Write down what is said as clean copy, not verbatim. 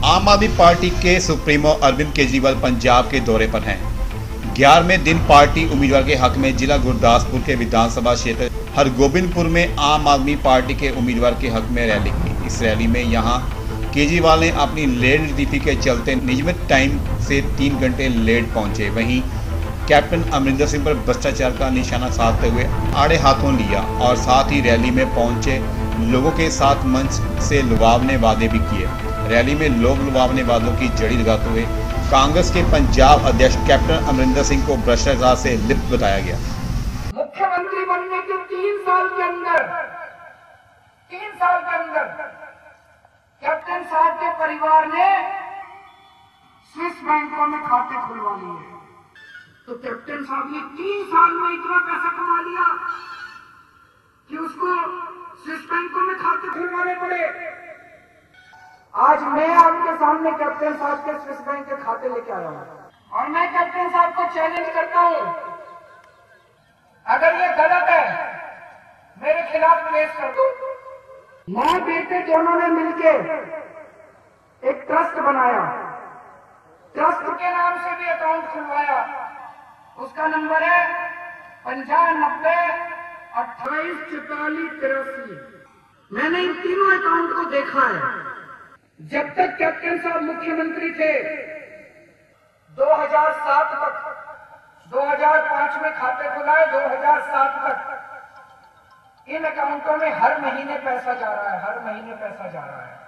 आम आदमी पार्टी के सुप्रीमो अरविंद केजरीवाल पंजाब के दौरे पर हैं। 11वें दिन पार्टी उम्मीदवार के हक में जिला गुरदासपुर के विधानसभा क्षेत्र हरगोबिंदपुर में आम आदमी पार्टी के उम्मीदवार के हक में रैली की। इस रैली में यहां केजरीवाल ने अपनी लेट ड्यूटी के चलते नियमित टाइम से 3 घंटे लेट पहुंचे। वहीं कैप्टन अमरिंदर सिंह पर भ्रष्टाचार का निशाना साधते हुए आड़े हाथों लिया और साथ ही रैली में पहुंचे लोगों के साथ मंच से लुभावने वादे भी किए। रैली में लोग लुभावने वादों की जड़ी लगाते हुए कांग्रेस के पंजाब अध्यक्ष कैप्टन अमरिंदर सिंह को भ्रष्टाचार से लिप्त बताया गया। मुख्यमंत्री बनने के 3 साल के अंदर कैप्टन साहब के परिवार ने स्विस बैंकों में खाते खुलवा लिए। तो कैप्टन साहब ने 3 साल में इतना पैसा कमा लिया कि उसको स्विस बैंकों में खाते खुलवाने पड़े। आज मैं आपके सामने कैप्टन साहब के स्विस बैंक के खाते लेके आया हूं और मैं कैप्टन साहब को चैलेंज करता हूं, अगर ये गलत है मेरे खिलाफ केस कर दो। मां बेटे दोनों ने मिलके एक ट्रस्ट बनाया, ट्रस्ट के नाम से भी अकाउंट खुलवाया। उसका नंबर है 95 28 44 83। मैंने इन तीनों अकाउंट को देखा है। जब तक कैप्टन साहब मुख्यमंत्री थे 2007 तक, 2005 में खाते खुलाए, 2007 तक इन अकाउंटों में हर महीने पैसा जा रहा है, हर महीने पैसा जा रहा है।